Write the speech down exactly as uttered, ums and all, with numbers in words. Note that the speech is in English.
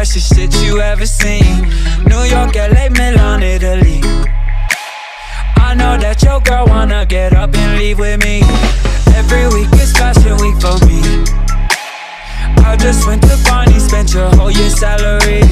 freshest shit you ever seen. New York, L A, Milan, Italy. I know that your girl wanna get up and leave with me. Every week is fashion week for me. I just went to Barney, spent your whole year's salary.